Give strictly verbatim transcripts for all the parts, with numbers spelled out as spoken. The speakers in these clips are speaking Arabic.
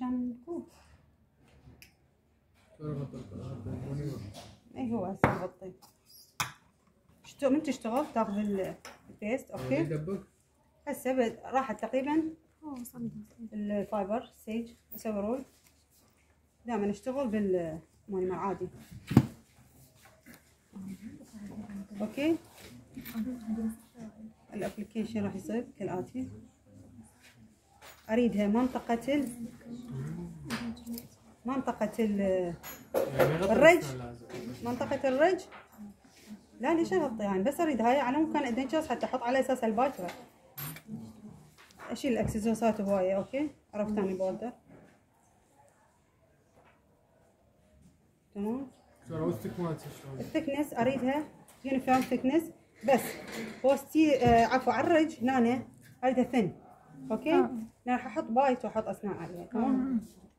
كان كوب. اي هو هسه نغطي. شتو من تشتغل تاخذ البيست اوكي. هسه راحت تقريبا الفايبر سيج. اسوي رول. دائما اشتغل بالمونيمر عادي. اوكي. الابلكيشن راح يصير كالاتي. اريدها منطقة ال منطقة ال الرج. منطقة الرج. لا ليش اغطي يعني بس اريد هاي على مكان ادنشرز حتى احط على اساس الباكرة. اشيل الاكسسوارات هواية اوكي. عرفت ثاني بولدر. تمام. الثكنس اريدها يونيفورم ثكنس بس بوستي آه عفوا على الرج هنا اريدها ثن اوكي. آه. راح احط بايت واحط اصناع عليها تمام.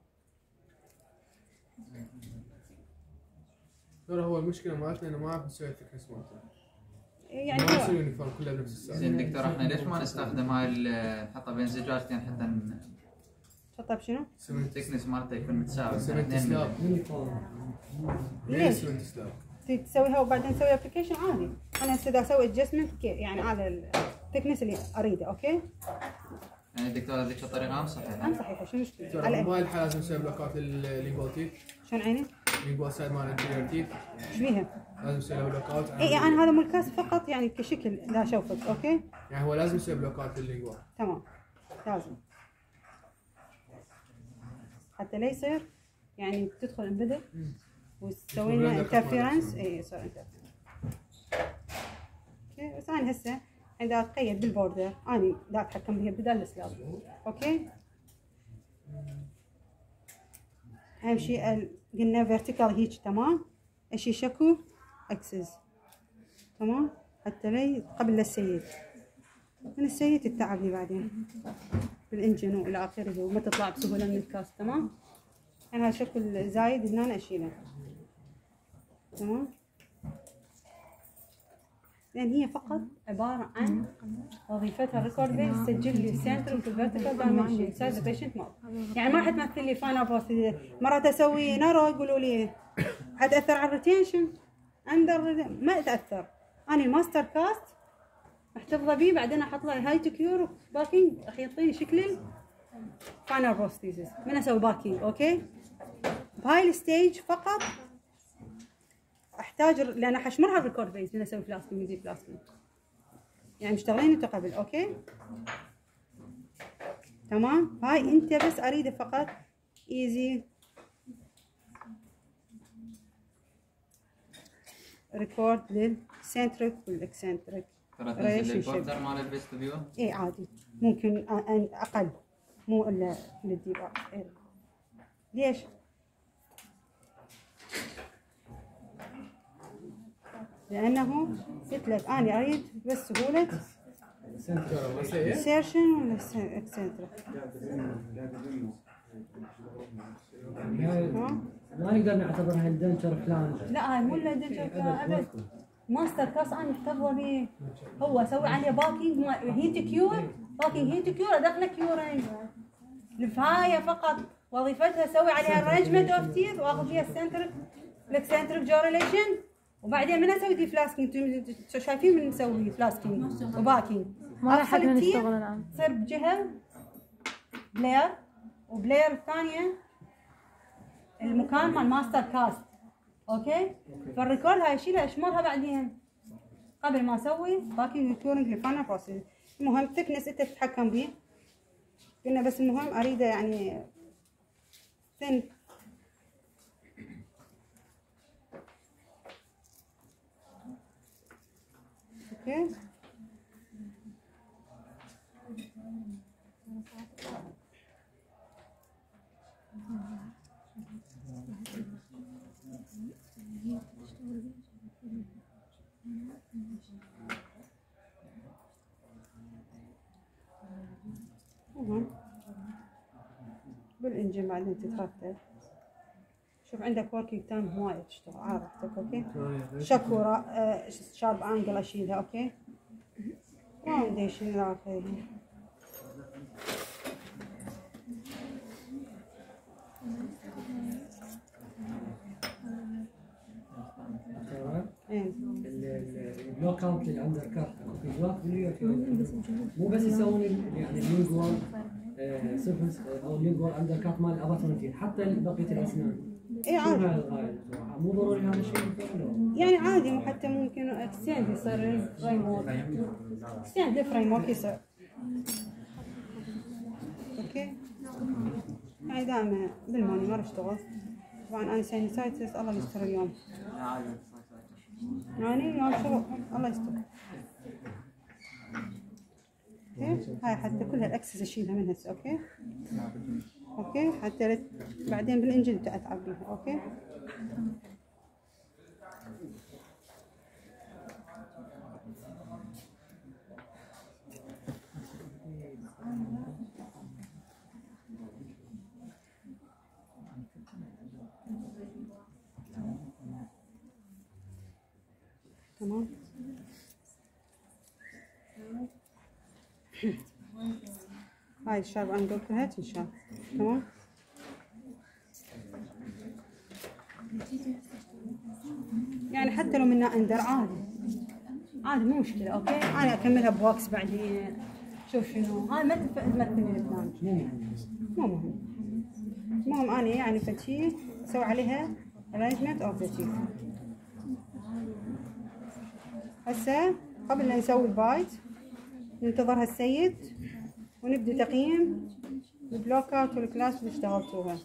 ترى هو المشكله مالتنا انه ما نعرف نسوي الثكنس مالته. يعني ما يصير يونيفورم كله بنفس السعر. زين دكتور احنا ليش ما نستخدم هاي نحطها بين زجاجتين حتى تحطها بشنو؟ الثكنس مالته يكون متساوي. سمنت سلاب. ليش؟ سمنت سلاب. تسويها وبعدين تسوي ابلكيشن عادي. انا هسه اسوي ادجستمنت يعني على الثكنس اللي اريده اوكي. يعني دكتور هذيك الطريقه ام صحيحه؟ ام صحيحه. شنو المشكله؟ على بهاي الحاله لازم نسوي بلوكات لللينجوال تيث. شلون عيني؟ لينجوال سايد مال الانتيريور تيث. ايش بيها؟ لازم نسوي بلوكات. اي انا هذا مو الكاس فقط يعني كشكل لا اشوفك اوكي؟ يعني هو لازم يسوي بلوكات لللينجوال. تمام لازم. حتى لا يصير يعني تدخل البدء وتسوي لنا انترفيرنس. اي يصير انترفيرنس. اوكي بس انا هسه عندي اتقيد بالبوردر. انا دا اتحكم بها بدل السلاب اوكي. اهم شيء قلنا فيرتيكال هيك تمام. اشي شكو اكسس تمام حتى لي قبل السيد. من السيد تتعبني بعدين بالانجن والى اخره وما تطلع بسهوله من الكاس تمام. انا هذا شكل زايد هنا اشيله تمام. لان هي فقط عباره عن وظيفتها الريكورد بيس تسجل لي السنتر والفيرتيكال دايمنشن سايز ذا بيشنت مود. يعني ما راح تمثل لي فاينل بروسيس. مرات اسوي نارو يقولوا لي حتاثر على الريتنشن اندر ما تاثر. انا الماستر كاست محتفظه بيه بعدين احط له هاي تكيور باكينج راح يعطيني شكل فاينل بروسيس من اسوي باكينج اوكي. بهاي الستيج فقط احتاج لان حشمرها الريكورد بيس من اسوي فلاسكينج يزيد فلاسكينج يعني مشتغلين انتو قبل اوكي تمام. هاي انت بس اريده فقط ايزي ريكورد للسنتريك والاكسنتريك. ترى تنزل البوردر مال البيست فيو؟ اي عادي ممكن اقل مو الا للديبار. إيه. ليش؟ لانه قلت لك انا اريد بس سهوله سيرشن ولا اكسنتريك. ما نقدر نعتبرها الدنشر فلان. لا هاي مو الدنشر فلان ابد. ماستر كاس انا محتفظه به. هو اسوي عليه باكينج هيت كيور باكينج هيت كيور ادخله كيورين. الفايه فقط وظيفتها اسوي عليها ارانجمنت اوف تيث واخذ فيها السنتريك الاكسنتريك جوريليشن وبعدين من اسوي دي فلاسكينج. انتم شايفين من نسوي فلاسكينج وباكينج ما راح نشتغل الان. تصير بجهه بلاير وبلاير الثانيه المكان مال ماستر كاست اوكي. فالريكورد هاي اشيلها اشمرها بعدين قبل ما اسوي باكينج كيورنج للفاينل بروسيس. المهم ثكنس انت تتحكم به. قلنا بس المهم اريده يعني ثن اوكي. بالانجن بعدين تترتب. شوف عندك وركينج تايم هواية تشتغل على راحتك اوكي. شكورة آه شارب انجل اشيلها اوكي. فاونديشن الى اخره. لوك اوت للاندر كات فيديوهات باليوتيوب مو بس يسوون يعني اللينجوال سيرفنس او اللينجوال اندر كات مال الاباتونتين حتى بقيه الاسنان. اي عادي. الغايه بصراحه مو ضروري هذا الشيء يعني عادي حتى ممكن اكستند يصير فريم ورك. اكستند الفريم ورك يصير. اوكي. يعني دائما بالموني ما اشتغل. طبعا انا ساينسايتس الله يستر اليوم. يعني يوم شغل الله يستر. اوكي هاي حتى كل هالاكسس اشيلها من هسه. اوكي اوكي حتى بعدين بالانجن اتعب بيها. اوكي تمام. هاي الشارب انا قلتها تنشال. تمام. يعني حتى لو منها اندر عادي عادي مو مشكلة. اوكي انا اكملها بواكس بعدين. شوف شنو هاي ما تمثلني البلان مو مهم. المهم انا يعني فتشي اسوي عليها arrangement of the teeth. هسه قبل لا نسوي البايت ننتظر هالسيد ونبدأ تقييم البلوكات والكلاس اللي اشتغلتوها.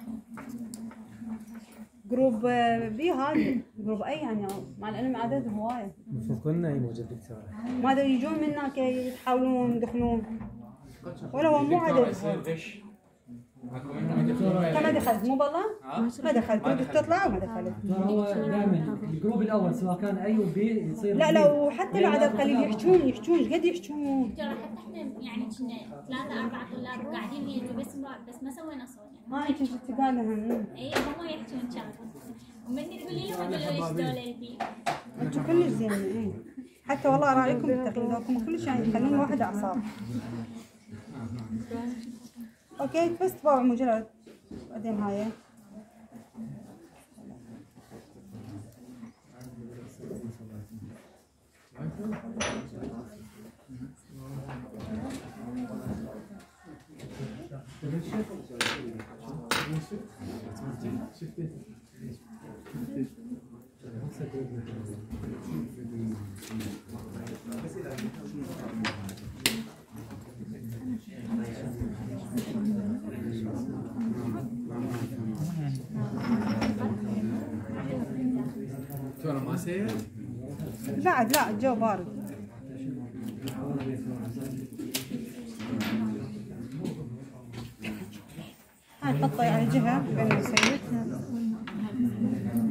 جروب بي هذا جروب اي يعني مع العلم عددهم هواية. كنا اي موجود دكتور. ما يجون من هناك يحاولون يدخلون ولا هو مو عدد. انت ما دخلت مو بالله؟ ما دخلت ودك تطلع وما دخلت. هو دائما الجروب الاول سواء كان اي وبي يصير لا لا وحتى لو عدد قليل يحجون يحجون ايش قد يحجون. ترى حتى احنا يعني كنا ثلاثة أربعة طلاب قاعدين هي بس بس ما سوينا صوت يعني. ما انت كنت تقالها. اي هم يحجون كانوا ومن تقول لي لهم ايش دول البي. انتم كلش زينين. حتى والله رايكم بالتقييم دوكم كلش يعني يخلون الواحد اعصاب. اوكي بس طباع مجرد بعدين هاي انا ما سير بعد لا الجو بارد. هاي نحطه على جهة بين السيد.